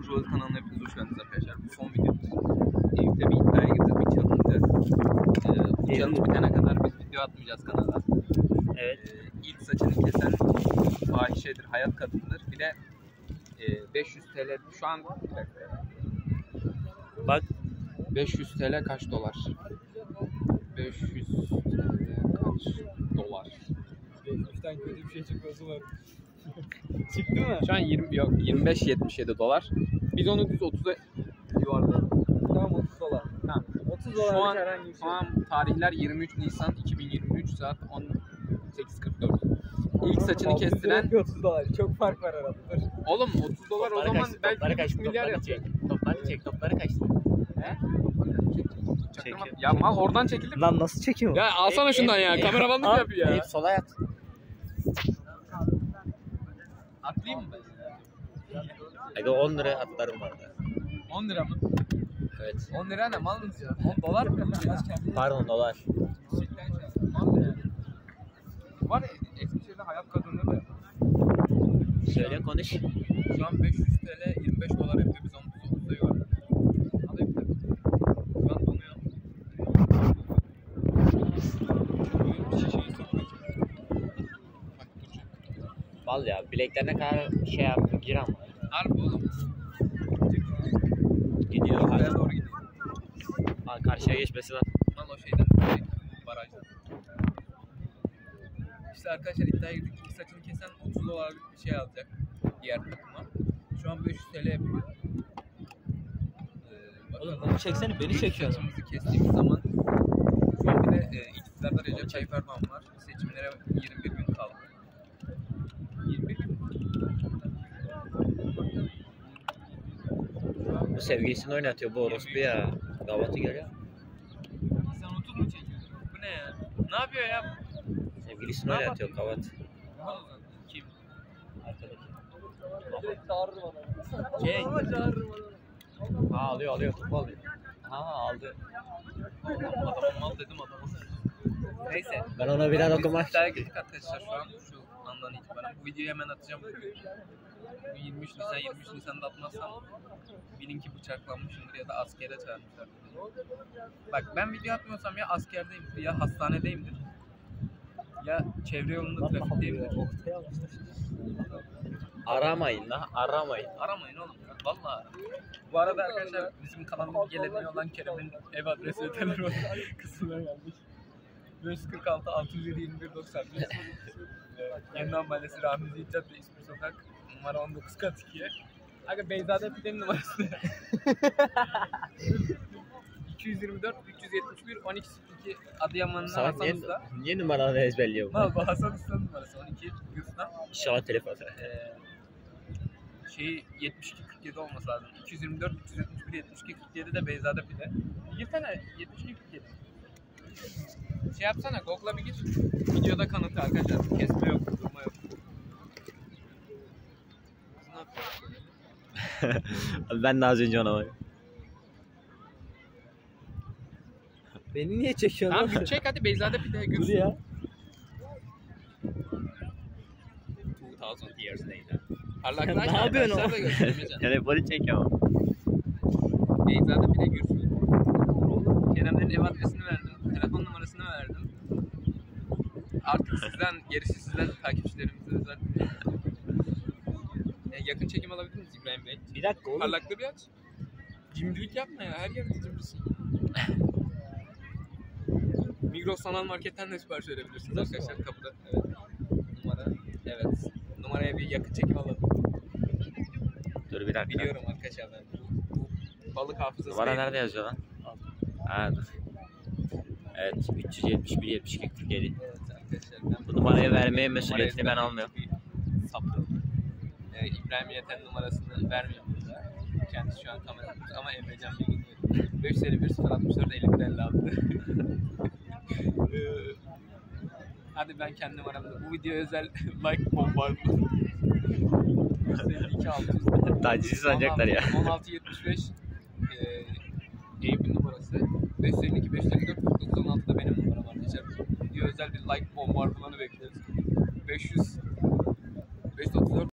Troll kanalına hepiniz hoş geldiniz arkadaşlar. Bu son videomuz. Eyüp'te bir iddiaya girdik, bir challenge. Bu challenge bitene kadar biz video atmayacağız kanala. Evet. İlk saçını kesen fahişedir, hayat kadındır. Bir de 500 TL şu an Bak 500 TL kaç dolar? 500 TL kaç dolar? 500'ten kötü bir şey çıkması var. Çıktı mı? Şu an 25.77 dolar. Biz onu düz 30'a yuvarlayalım. Tamam 30 dolar. Tamam. 30 dolar herhangi bir şey. Şu an tarihler 23 Nisan 2023 saat 18.44. İlk saçını kestiren... 30 dolar. Çok fark var arada. Dur. Oğlum 30 dolar o zaman belki 1,5 milyar yapacak. Topları kaçtı. He? Çaktırma. Çekiyor. Ya mal oradan çekilir mi? Lan nasıl çekiyor? Ya alsana şundan ya. Kameramanlık yapıyor ya. Eyüp sola yat. Atlayayım mı ben? Aga 10 lira atlarım vardı. 10 lira mı? Evet. 10 lira ne mal mısın ya? 10 dolar mı? Pardon dolar. Mal ne? Var ya Eskişehir'de hayat kadınları da. Söyle konuş. Şu an 500 TL 25 dolar yapıyor. Biz onu 30'a yuvarladık. Alayım mı? Şu an donuyor. Şişeyi sokmak. Val ya bileklerine kadar şey yap gir ama. Harbi oğlum. Gidiyor. Oraya doğru gidiyor. Aa, karşıya geçmesi var. Lan o şeyden barajdan. İşte arkadaşlar iddiaya girdik. İlk saçını kesen 30 dolarlık bir şey alacak diğer takıma. Şu an 500 TL yapıyor. Oğlum bunu çeksene beni çekiyor. Saçımızı kestiğimiz zaman şu an bir de iktidarda Recep Tayyip Erdoğan var. Seçimlere 21 gün kaldı. 21 gün. Bu sevgilisini oynatıyor bu orospu ya. Gavatı görüyor. Sen 30 mu çekiyorsun? Bu ne ya? Ne yapıyor ya? Sevgilisini Ne oynatıyor yapıyor? gavat. Kim? Arkadaki. Direkt çağırırım adamı. Şey. Ama çağırırım adamı. Ha alıyor topu alıyor. Ha aldı. Adamım mal dedim adamım. Neyse. Ben ona birer okumak. İddiaya girdik arkadaşlar şu an şu andan itibaren. Bu videoyu hemen atacağım. Bu 23 Nisan'da atmazsam bilin ki bıçaklanmışımdır ya da askere çağırmışlar. Bak ben video atmıyorsam ya askerdeyimdir ya hastanedeyimdir. Ya çevre yolunda trafikteyimdir. Aramayın la aramayın. Aramayın oğlum. Vallahi. Bu arada arkadaşlar bizim kanalımız geleni olan Kerem'in ev adresi ve telefon kısmına gelmiş. 546 607 21 91. Yeniden Mahallesi Ramiz İlk Cadde İsmi Sokak numara 19 kat 2'ye. Aga Beyzade Pide'nin numarası ne? 224 371 1202 Adıyaman'ın Salak Hasan Usta. niye numaraları ezberliyor bu? Bu Hasan Usta'nın numarası 12 Gürsan. İnşallah telefon. Şeyi 72 47 olması lazım. 224 371 72 47 de Beyzade Pide. Girsene 72 47. Şey yapsana Google'a bir gir. Videoda kanıtı arkadaşlar. Kesme yok, durma yok. Ne yapıyorsun? Ben de az önce ona bak. Beni niye çekiyorsun? Tamam çek hadi Beyzade Pide'ye gir. Dur ya. 2000 years later. Parlaklar Ne yapıyorsun arkadaşlar oğlum? da göstermeyeceğim. Telefonu çekiyor. Beyzade Pide Gürsün. Kerem'lerin ev adresini verdim. Telefon numarasını verdim. Artık sizden, gerisi sizden takipçilerimize özel. Yakın çekim alabilir miyiz İbrahim Bey? Bir dakika oğlum. Parlaklığı bir aç. Cimrilik yapma ya. Her yerde cimrisin. Migros Sanal Market'ten de sipariş verebilirsiniz arkadaşlar kapıda. Evet. Numara. Evet. Numaraya bir yakın çekim alalım. Dur bir dakika. Biliyorum arkadaşlar ben. Bu balık hafızası. Numara değil. nerede yazıyor lan? Ha dur. Evet 371 72 47. Evet arkadaşlar. Ben Bu numarayı vermeye mesuliyetini ben almıyorum. Saplı. İbrahim Yeten numarasını vermiyorum burada. Kendisi şu an kamerada ama Emrecan Bilgin diyor. 551 064 51 56. Hadi ben kendi numaramda. Bu video özel like bombardıman. 552 600. Tacizi sanacaklar ya. 1675 Eyüp'ün numarası. 552 554 916 da benim numaram arkadaşlar. Video özel bir like bombardımanı bekleriz. 500 534